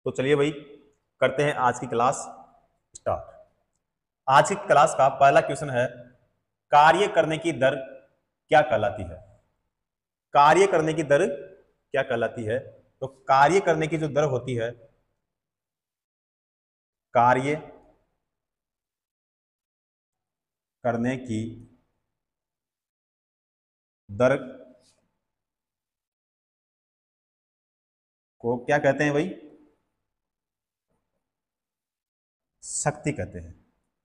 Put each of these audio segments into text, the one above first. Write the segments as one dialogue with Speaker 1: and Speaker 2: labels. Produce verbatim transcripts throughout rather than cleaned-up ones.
Speaker 1: तो चलिए भाई करते हैं आज की क्लास स्टार्ट। आज की क्लास का पहला क्वेश्चन है, कार्य करने की दर क्या कहलाती है। कार्य करने की दर क्या कहलाती है। तो कार्य करने की जो दर होती है, कार्य करने की दर को क्या कहते हैं भाई? शक्ति कहते हैं।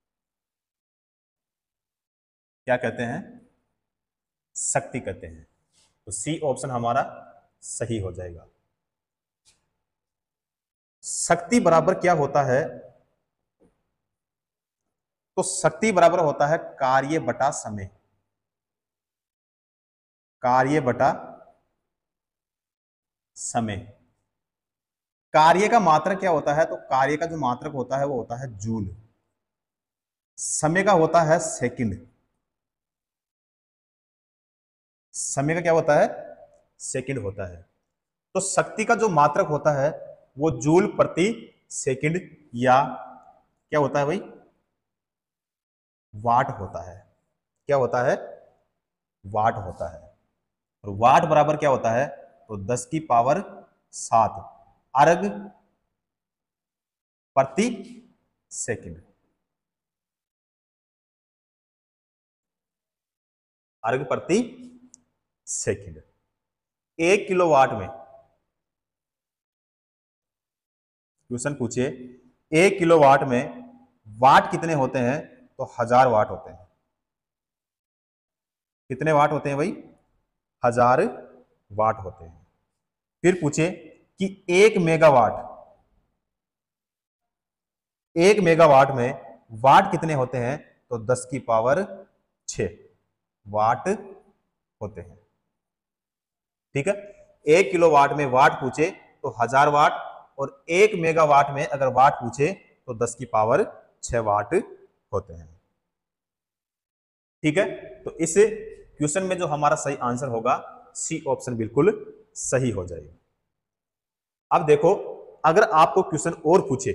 Speaker 1: क्या कहते हैं? शक्ति कहते हैं। तो सी ऑप्शन हमारा सही हो जाएगा। शक्ति बराबर क्या होता है? तो शक्ति बराबर होता है कार्य बटा समय। कार्य बटा समय। कार्य का मात्रक क्या होता है? तो कार्य का जो मात्रक होता है वो होता है जूल। समय का होता है सेकंड। समय का क्या होता है? सेकंड होता है। तो शक्ति का जो मात्रक होता है वो जूल प्रति सेकंड या क्या होता है भाई? वाट होता है। क्या होता है? वाट होता है। और वाट बराबर क्या होता है? तो दस की पावर सात अर्ग प्रति सेकंड। अर्ग प्रति सेकंड। एक किलोवाट में क्वेश्चन पूछिए, एक किलोवाट में वाट कितने होते हैं? तो हजार वाट होते हैं। कितने वाट होते हैं भाई? हजार वाट होते हैं। फिर पूछे कि एक मेगावाट, एक मेगावाट में वाट कितने होते हैं? तो दस की पावर छह वाट होते हैं। ठीक है, एक किलोवाट में वाट पूछे तो हजार वाट, और एक मेगावाट में अगर वाट पूछे तो दस की पावर छह वाट होते हैं। ठीक है, तो इस क्वेश्चन में जो हमारा सही आंसर होगा सी ऑप्शन बिल्कुल सही हो जाएगा। अब देखो, अगर आपको क्वेश्चन और पूछे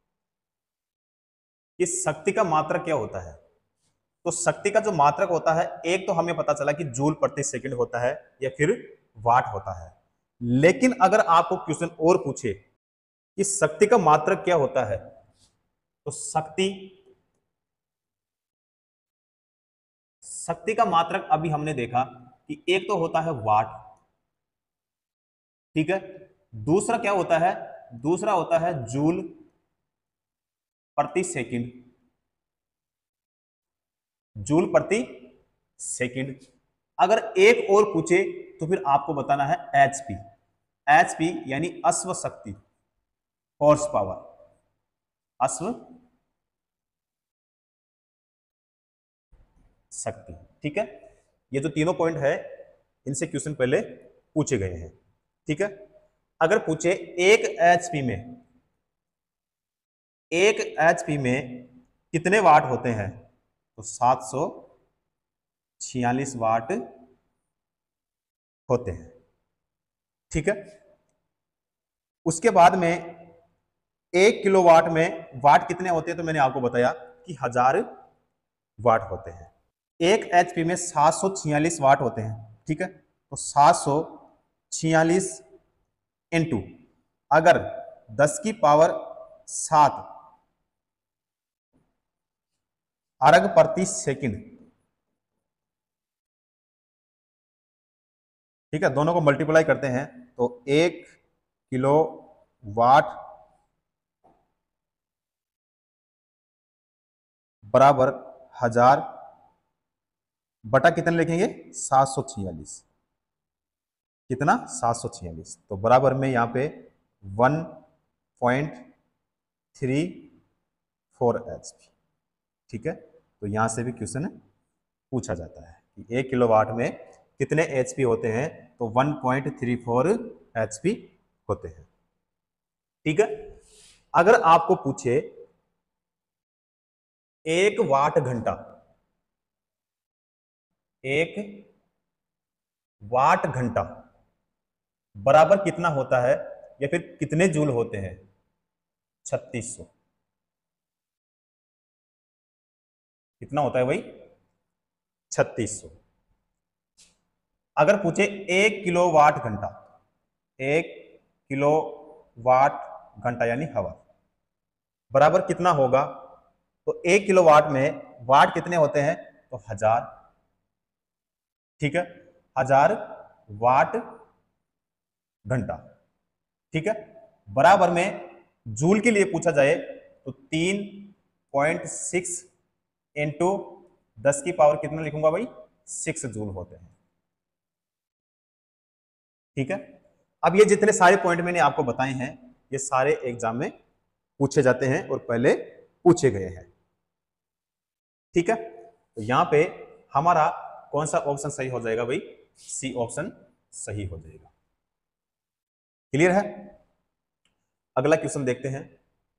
Speaker 1: कि शक्ति का मात्रक क्या होता है, तो शक्ति का जो मात्रक होता है, एक तो हमें पता चला कि जूल प्रति सेकंड होता है या फिर वाट होता है। लेकिन अगर आपको क्वेश्चन और पूछे कि शक्ति का मात्रक क्या होता है, तो शक्ति शक्ति का मात्रक अभी हमने देखा कि एक तो होता है वाट। ठीक है, दूसरा क्या होता है? दूसरा होता है जूल प्रति सेकंड। जूल प्रति सेकंड। अगर एक और पूछे तो फिर आपको बताना है एचपी। एचपी यानी अश्व शक्ति, हॉर्स पावर, अश्व शक्ति। ठीक है, ये जो तीनों पॉइंट है इनसे क्वेश्चन पहले पूछे गए हैं। ठीक है, अगर पूछे एक एचपी में एक एचपी में कितने वाट होते हैं, तो सात सौ छियालीस वाट होते हैं। ठीक है, उसके बाद में एक किलोवाट में वाट कितने होते हैं? तो मैंने आपको बताया कि हजार वाट होते हैं। एक एचपी में सात सौ छियालीस वाट होते हैं। ठीक है, तो सात सौ छियालीस इंटू अगर दस की पावर सात अर्ग प्रति सेकंड। ठीक है, दोनों को मल्टीप्लाई करते हैं तो एक किलो वाट बराबर हजार बटा कितने लिखेंगे? सात सौ छियालीस। कितना? सात सौ छियालीस। तो बराबर में यहाँ पे one point three four H P. ठीक है, तो यहाँ से भी क्वेश्चन पूछा जाता है कि एक किलोवाट में कितने एचपी होते हैं, तो one point three four HP होते हैं। ठीक है, अगर आपको पूछे एक वाट घंटा, एक वाट घंटा बराबर कितना होता है या फिर कितने जूल होते हैं, छत्तीस सौ। कितना होता है भाई? छत्तीस सौ। अगर पूछे एक किलो वाट घंटा, एक किलो वाट घंटा यानी हवा बराबर कितना होगा, तो एक किलो वाट में वाट कितने होते हैं, तो हजार। ठीक है, हजार वाट घंटा। ठीक है, बराबर में जूल के लिए पूछा जाए तो तीन पॉइंट सिक्स इंटू दस की पावर कितना लिखूंगा भाई, सिक्स जूल होते हैं। ठीक है, अब ये जितने सारे पॉइंट मैंने आपको बताए हैं ये सारे एग्जाम में पूछे जाते हैं और पहले पूछे गए हैं। ठीक है, तो यहां पे हमारा कौन सा ऑप्शन सही हो जाएगा भाई, सी ऑप्शन सही हो जाएगा। क्लियर है? अगला क्वेश्चन देखते हैं।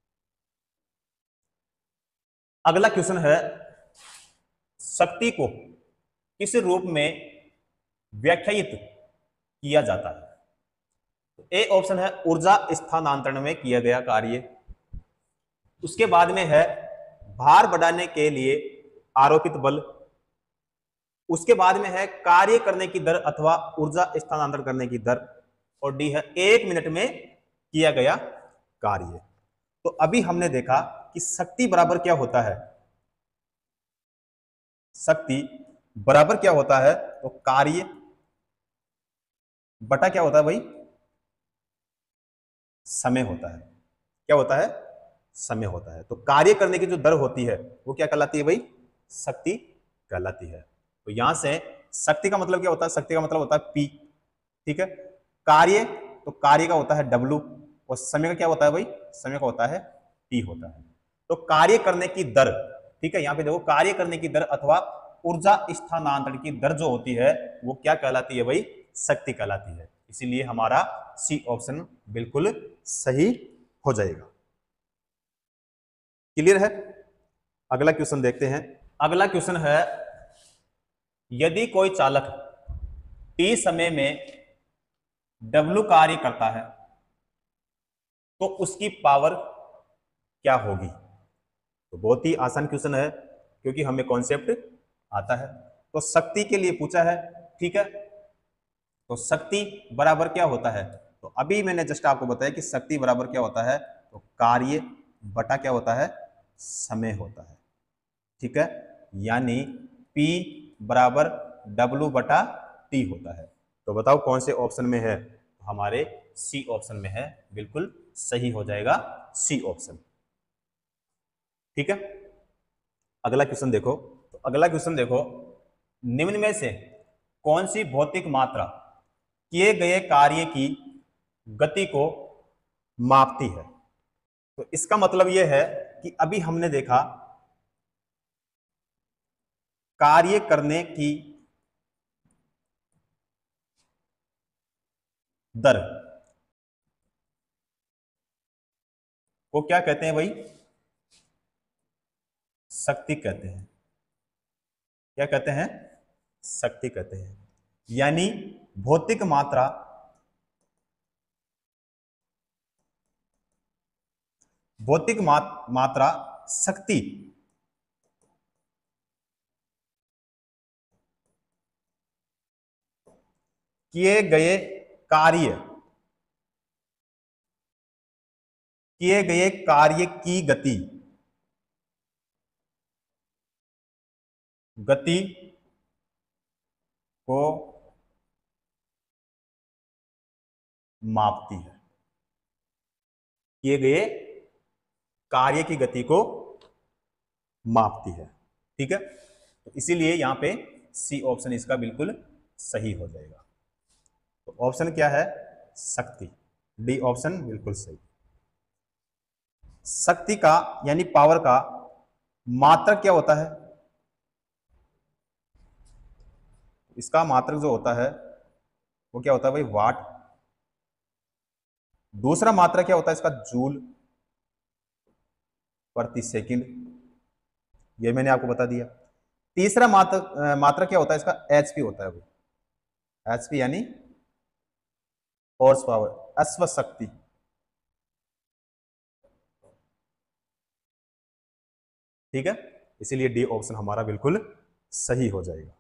Speaker 1: अगला क्वेश्चन है, शक्ति को किस रूप में व्याख्यायित किया जाता है? तो ए ऑप्शन है ऊर्जा स्थानांतरण में किया गया कार्य। उसके बाद में है भार बढ़ाने के लिए आरोपित बल। उसके बाद में है कार्य करने की दर अथवा ऊर्जा स्थानांतरण करने की दर। और डी है एक मिनट में किया गया कार्य। तो अभी हमने देखा कि शक्ति बराबर क्या होता है, शक्ति बराबर क्या होता है, तो कार्य बटा क्या होता है भाई, समय होता है। क्या होता है, समय होता है। तो कार्य करने की जो दर होती है वो क्या कहलाती है भाई, शक्ति कहलाती है। तो यहां से शक्ति का मतलब क्या होता है, शक्ति का मतलब होता है पी। ठीक है, कार्य तो कार्य का होता है डब्ल्यू और समय का क्या होता है भाई, समय का होता है टी होता है। तो कार्य करने की दर, ठीक है, यहां पे देखो कार्य करने की दर अथवा ऊर्जा स्थानांतरण की दर जो होती है वो क्या कहलाती है भाई, शक्ति कहलाती है। इसीलिए हमारा सी ऑप्शन बिल्कुल सही हो जाएगा। क्लियर है? अगला क्वेश्चन देखते हैं। अगला क्वेश्चन है, यदि कोई चालक टी समय में डब्ल्यू कार्य करता है तो उसकी पावर क्या होगी? तो बहुत ही आसान क्वेश्चन है क्योंकि हमें कॉन्सेप्ट आता है। तो शक्ति के लिए पूछा है। ठीक है, तो शक्ति बराबर क्या होता है, तो अभी मैंने जस्ट आपको बताया कि शक्ति बराबर क्या होता है, तो कार्य बटा क्या होता है, समय होता है। ठीक है, यानी P बराबर W बटा T होता है। तो बताओ कौन से ऑप्शन में है, तो हमारे सी ऑप्शन में है, बिल्कुल सही हो जाएगा सी ऑप्शन। ठीक है, अगला क्वेश्चन देखो। तो अगला क्वेश्चन देखो, निम्न में से कौन सी भौतिक मात्रा किए गए कार्य की गति को मापती है? तो इसका मतलब यह है कि अभी हमने देखा कार्य करने की दर को क्या कहते हैं भाई, शक्ति कहते हैं। क्या कहते हैं, शक्ति कहते हैं। यानी भौतिक मात्रा भौतिक मात, मात्रा शक्ति किए गए कार्य किए गए कार्य की गति गति को मापती है। किए गए कार्य की गति को मापती है। ठीक है, तो इसीलिए यहां पे सी ऑप्शन इसका बिल्कुल सही हो जाएगा। तो ऑप्शन क्या है, शक्ति। डी ऑप्शन बिल्कुल सही। शक्ति का यानी पावर का मात्रक क्या होता है, इसका मात्रक जो होता है वो क्या होता है भाई, वाट। दूसरा मात्रक क्या होता है इसका, जूल प्रति सेकंड, ये मैंने आपको बता दिया। तीसरा मात्रक मात्रक क्या होता है इसका, एचपी होता है। वो एचपी यानी हॉर्स पावर, अश्व शक्ति। ठीक है, इसीलिए डी ऑप्शन हमारा बिल्कुल सही हो जाएगा।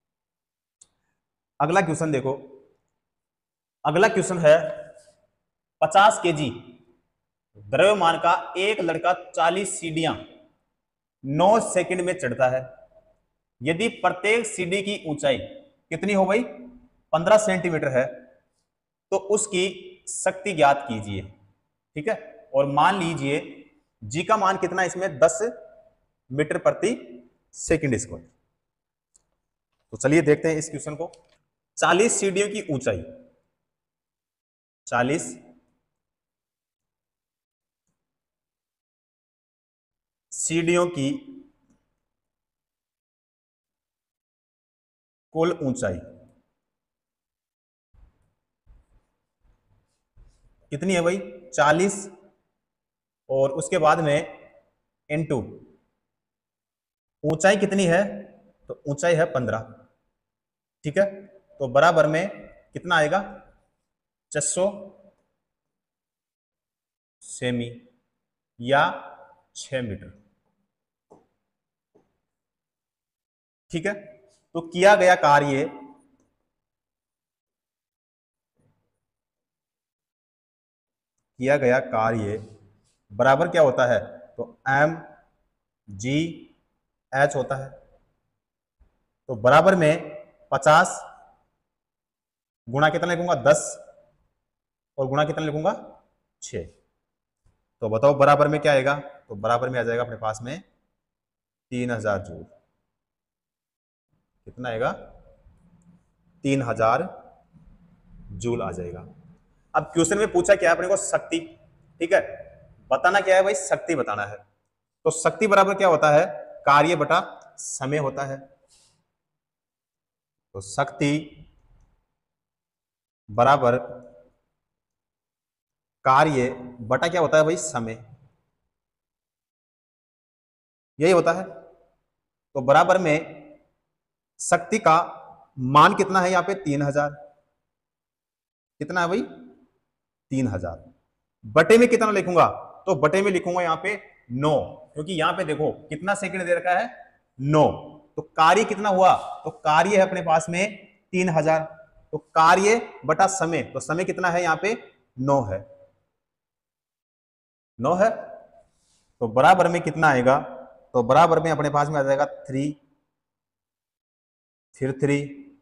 Speaker 1: अगला क्वेश्चन देखो, अगला क्वेश्चन है पचास केजी द्रव्यमान का एक लड़का चालीस सीढ़ियां नौ सेकंड में चढ़ता है। यदि प्रत्येक सीढ़ी की ऊंचाई कितनी हो गई, पंद्रह सेंटीमीटर है, तो उसकी शक्ति ज्ञात कीजिए। ठीक है, और मान लीजिए जी का मान कितना है इसमें, दस मीटर प्रति सेकंड स्क्वायर। तो चलिए देखते हैं इस क्वेश्चन को। चालीस सीढ़ियों की ऊंचाई, चालीस सीढ़ियों की कुल ऊंचाई कितनी है भाई, चालीस, और उसके बाद में इनटू ऊंचाई कितनी है, तो ऊंचाई है पंद्रह। ठीक है, तो बराबर में कितना आएगा, छह सौ सेमी या छह मीटर। ठीक है, तो किया गया कार्य किया गया कार्य बराबर क्या होता है, तो एम जी एच होता है। तो बराबर में पचास गुणा कितना लिखूंगा, दस, और गुणा कितना लिखूंगा, छह। तो बताओ बराबर में क्या आएगा, तो बराबर में आ जाएगा अपने पास में तीन हजार जूल। कितना आएगा, तीन हजार जूल आ जाएगा। अब क्वेश्चन में पूछा क्या है अपने को, शक्ति। ठीक है, बताना क्या है भाई, शक्ति बताना है। तो शक्ति बराबर क्या होता है, कार्य बटा समय होता है। तो शक्ति बराबर कार्य बटा क्या होता है भाई, समय, यही होता है। तो बराबर में शक्ति का मान कितना है यहां पे, तीन हजार। कितना है भाई, तीन हजार। बटे में कितना लिखूंगा, तो बटे में लिखूंगा यहां पे नौ, क्योंकि यहां पे देखो कितना सेकंड दे रखा है, नौ। तो कार्य कितना हुआ, तो कार्य है अपने पास में तीन हजार। तो कार्य बटा समय, तो समय कितना है यहां पे, नौ है, नौ है। तो बराबर में कितना आएगा, तो बराबर में अपने पास में आ जाएगा थ्री, फिर थ्री,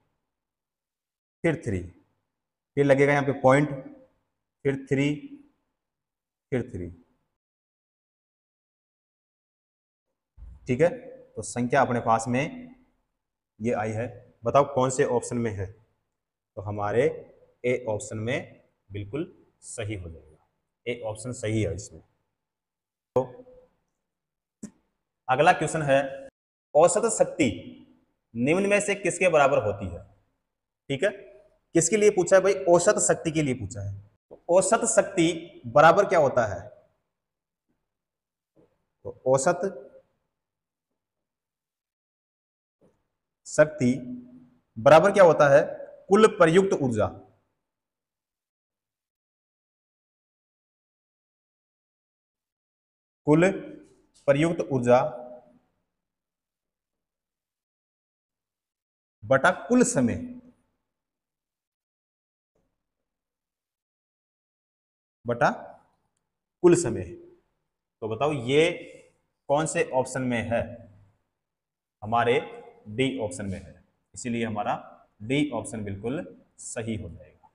Speaker 1: फिर थ्री, फिर लगेगा यहां पे पॉइंट, फिर थ्री, फिर थ्री। ठीक है, तो संख्या अपने पास में ये आई है। बताओ कौन से ऑप्शन में है, तो हमारे ए ऑप्शन में बिल्कुल सही हो जाएगा, ए ऑप्शन सही है इसमें। तो अगला क्वेश्चन है, औसत शक्ति निम्न में से किसके बराबर होती है। ठीक है, किसके लिए पूछा है भाई, औसत शक्ति के लिए पूछा है। तो औसत शक्ति बराबर क्या होता है, तो औसत शक्ति बराबर क्या होता है, कुल प्रयुक्त ऊर्जा। कुल प्रयुक्त ऊर्जा बटा कुल समय। बटा कुल समय। तो बताओ ये कौन से ऑप्शन में है, हमारे डी ऑप्शन में है, इसीलिए हमारा डी ऑप्शन बिल्कुल सही हो जाएगा।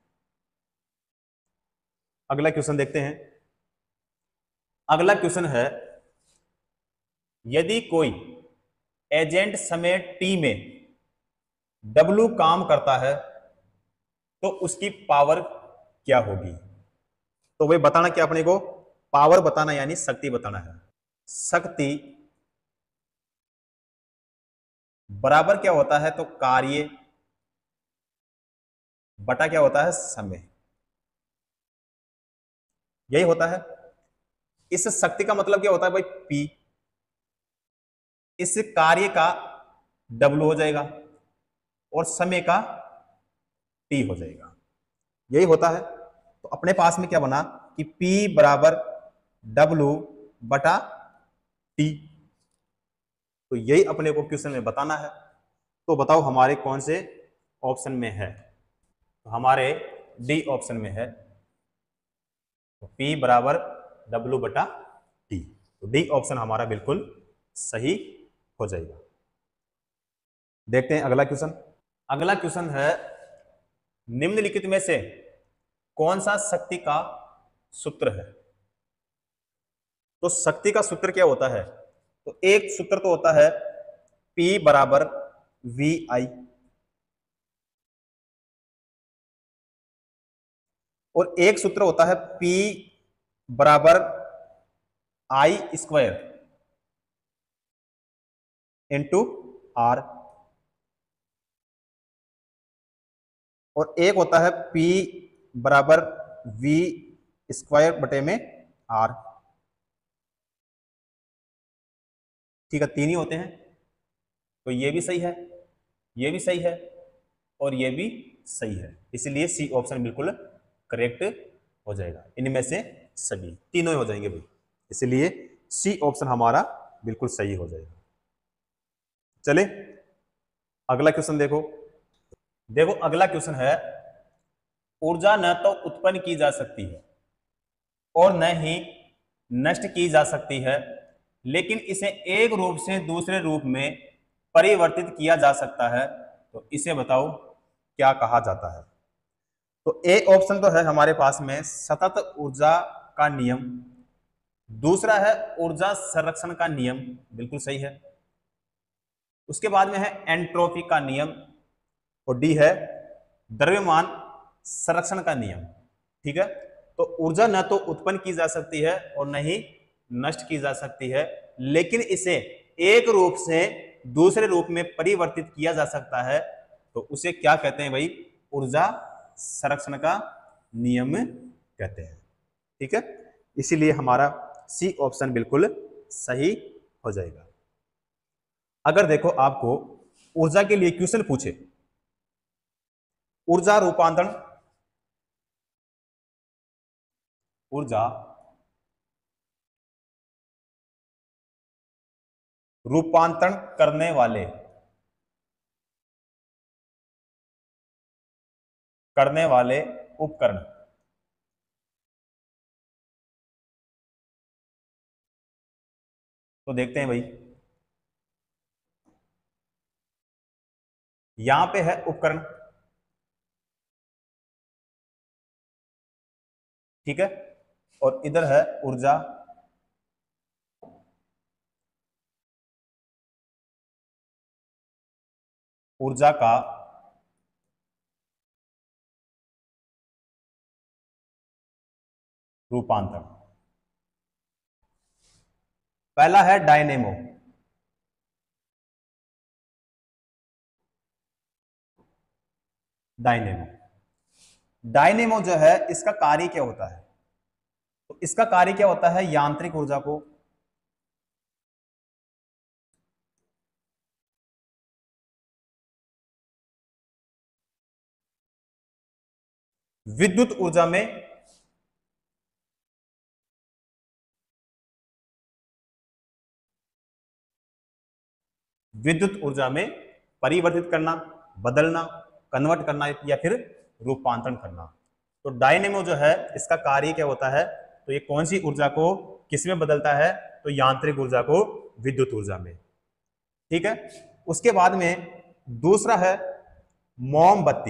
Speaker 1: अगला क्वेश्चन देखते हैं। अगला क्वेश्चन है, यदि कोई एजेंट समय टी में डब्ल्यू काम करता है तो उसकी पावर क्या होगी। तो वही बताना क्या अपने को, पावर बताना यानी शक्ति बताना है। शक्ति बराबर क्या होता है, तो कार्य बटा क्या होता है, समय, यही होता है। इस शक्ति का मतलब क्या होता है भाई, पी, इस कार्य का डब्ल्यू हो जाएगा और समय का टी हो जाएगा, यही होता है। तो अपने पास में क्या बना कि P बराबर डब्ल्यू बटा टी। तो यही अपने को क्वेश्चन में बताना है। तो बताओ हमारे कौन से ऑप्शन में है? तो हमारे डी ऑप्शन में है, तो P बराबर W बटा टी। तो डी ऑप्शन हमारा बिल्कुल सही हो जाएगा। देखते हैं अगला क्वेश्चन। अगला क्वेश्चन है, निम्नलिखित में से कौन सा शक्ति का सूत्र है? तो शक्ति का सूत्र क्या होता है? तो एक सूत्र तो होता है P बराबर वी आई, और एक सूत्र होता है P बराबर आई स्क्वायर इंटू आर, और एक होता है P बराबर वी स्क्वायर बटे में आर। ठीक है, तीन ही होते हैं। तो ये भी सही है, ये भी सही है, और ये भी सही है, इसलिए सी ऑप्शन बिल्कुल करेक्ट हो जाएगा। इनमें से सभी तीनों ही हो जाएंगे भाई, इसलिए सी ऑप्शन हमारा बिल्कुल सही हो जाएगा। चले अगला क्वेश्चन देखो। देखो अगला क्वेश्चन है, ऊर्जा न तो उत्पन्न की जा सकती है और न ही नष्ट की जा सकती है, लेकिन इसे एक रूप से दूसरे रूप में परिवर्तित किया जा सकता है। तो इसे बताओ क्या कहा जाता है? तो ए ऑप्शन तो है हमारे पास में सतत ऊर्जा का नियम, दूसरा है ऊर्जा संरक्षण का नियम, बिल्कुल सही है। उसके बाद में है एंट्रोपी का नियम, और डी है द्रव्यमान संरक्षण का नियम। ठीक है, तो ऊर्जा न तो उत्पन्न की जा सकती है और न ही नष्ट की जा सकती है, लेकिन इसे एक रूप से दूसरे रूप में परिवर्तित किया जा सकता है। तो उसे क्या कहते हैं भाई? ऊर्जा संरक्षण का नियम कहते हैं। ठीक है, इसीलिए हमारा सी ऑप्शन बिल्कुल सही हो जाएगा। अगर देखो आपको ऊर्जा के लिए क्वेश्चन पूछे, ऊर्जा रूपांतरण, ऊर्जा रूपांतरण करने वाले करने वाले उपकरण, तो देखते हैं भाई, यहां पे है उपकरण। ठीक है, और इधर है ऊर्जा, ऊर्जा का रूपांतरण। पहला है डायनेमो, डायनेमो डायनेमो जो है इसका कार्य क्या होता है? तो इसका कार्य क्या होता है? यांत्रिक ऊर्जा को विद्युत ऊर्जा में विद्युत ऊर्जा में परिवर्तित करना, बदलना, कन्वर्ट करना या फिर रूपांतरण करना। तो डायनेमो जो है इसका कार्य क्या होता है? तो ये कौन सी ऊर्जा को किस में बदलता है? तो यांत्रिक ऊर्जा को विद्युत ऊर्जा में। ठीक है, उसके बाद में दूसरा है मोमबत्ती।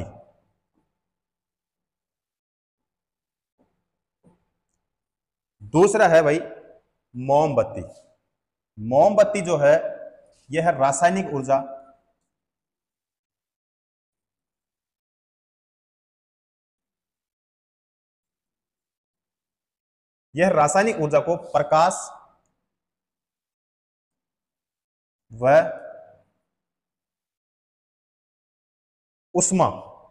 Speaker 1: दूसरा है भाई मोमबत्ती। मोमबत्ती जो है यह है रासायनिक ऊर्जा, यह रासायनिक ऊर्जा को प्रकाश व उष्मा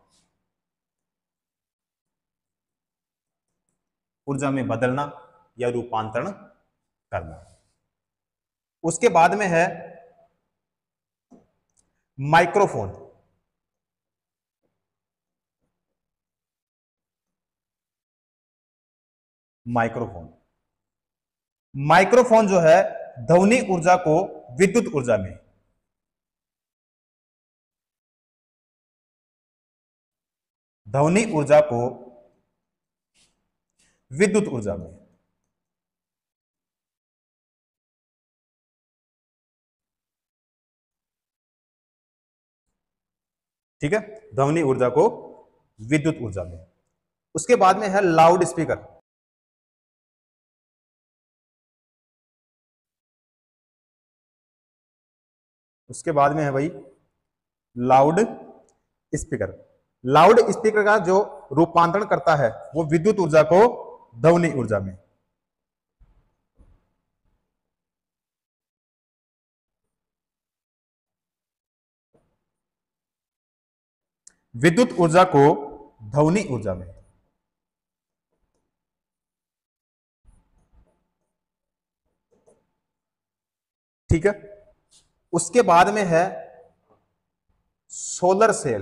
Speaker 1: ऊर्जा में बदलना या रूपांतरण करना। उसके बाद में है माइक्रोफोन। माइक्रोफोन माइक्रोफोन जो है ध्वनि ऊर्जा को विद्युत ऊर्जा में ध्वनि ऊर्जा को विद्युत ऊर्जा में, ठीक है, ध्वनि ऊर्जा को विद्युत ऊर्जा में। उसके बाद में है लाउड स्पीकर। उसके बाद में है भाई लाउड स्पीकर। लाउड स्पीकर का जो रूपांतरण करता है वो विद्युत ऊर्जा को ध्वनि ऊर्जा में। विद्युत ऊर्जा को ध्वनि ऊर्जा में। ठीक है, उसके बाद में है सोलर सेल।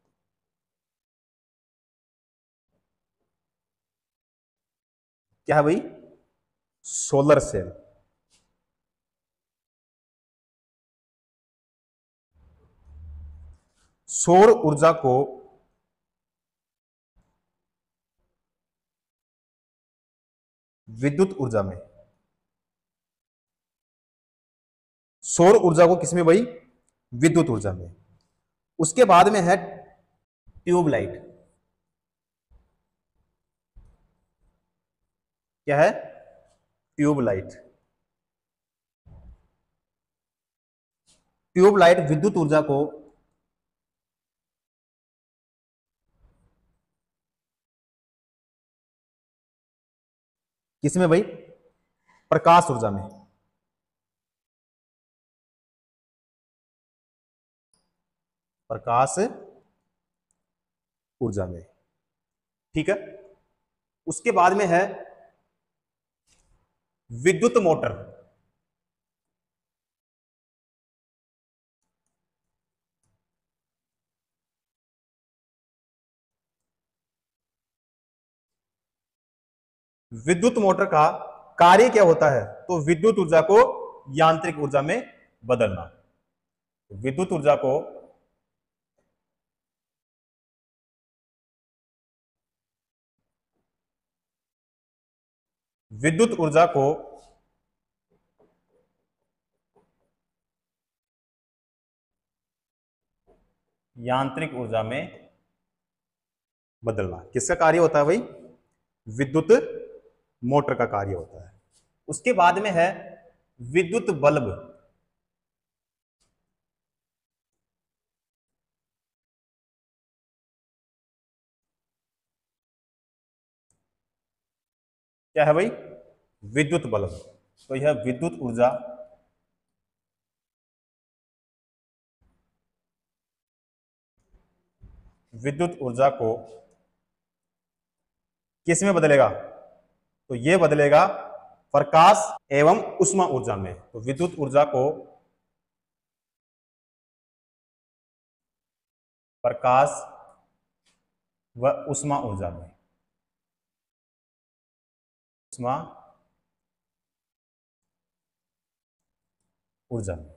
Speaker 1: क्या है भाई? Solar cell. सौर ऊर्जा को विद्युत ऊर्जा में। सौर ऊर्जा को किसमें भाई? विद्युत ऊर्जा में। उसके बाद में है ट्यूबलाइट। क्या है? ट्यूबलाइट। ट्यूबलाइट विद्युत ऊर्जा को किसमें भाई? प्रकाश ऊर्जा में। प्रकाश ऊर्जा में। ठीक है, उसके बाद में है विद्युत मोटर। विद्युत मोटर का कार्य क्या होता है? तो विद्युत ऊर्जा को यांत्रिक ऊर्जा में बदलना। विद्युत ऊर्जा को विद्युत ऊर्जा को यांत्रिक ऊर्जा में बदलना। किसका कार्य होता है भाई? विद्युत मोटर का कार्य होता है। उसके बाद में है विद्युत बल्ब। क्या है भाई? विद्युत बल्ब। तो यह विद्युत ऊर्जा विद्युत ऊर्जा को किस में बदलेगा? तो यह बदलेगा प्रकाश एवं उष्मा ऊर्जा में। तो विद्युत ऊर्जा को प्रकाश व उष्मा ऊर्जा में। उष्मा ऊर्जा में।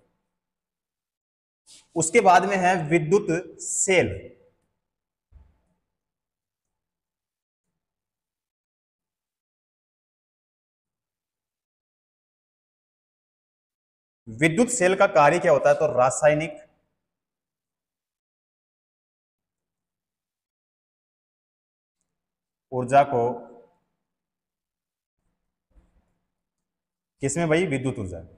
Speaker 1: उसके बाद में है विद्युत सेल। विद्युत सेल का कार्य क्या होता है? तो रासायनिक ऊर्जा को किसमें भाई? विद्युत ऊर्जा में।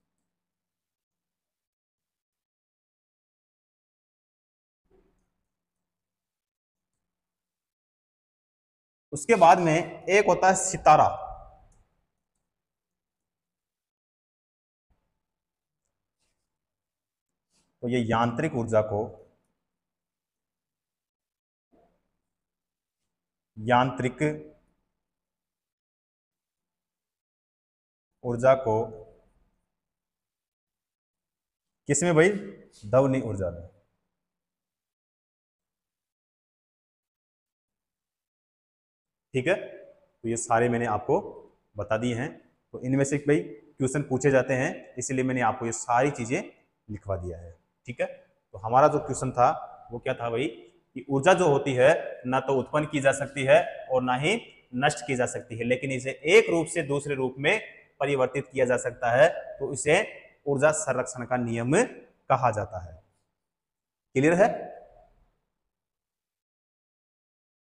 Speaker 1: उसके बाद में एक होता है सितारा। तो ये यांत्रिक ऊर्जा को यांत्रिक ऊर्जा को किसमें भाई? ध्वनि ऊर्जा में। ठीक है, तो ये सारे मैंने आपको बता दिए हैं। तो इनमें से भाई क्वेश्चन पूछे जाते हैं, इसीलिए मैंने आपको ये सारी चीजें लिखवा दिया है। ठीक है, तो हमारा जो क्वेश्चन था वो क्या था भाई? कि ऊर्जा जो होती है ना तो उत्पन्न की जा सकती है और ना ही नष्ट की जा सकती है, लेकिन इसे एक रूप से दूसरे रूप में परिवर्तित किया जा सकता है, तो इसे ऊर्जा संरक्षण का नियम कहा जाता है। क्लियर है?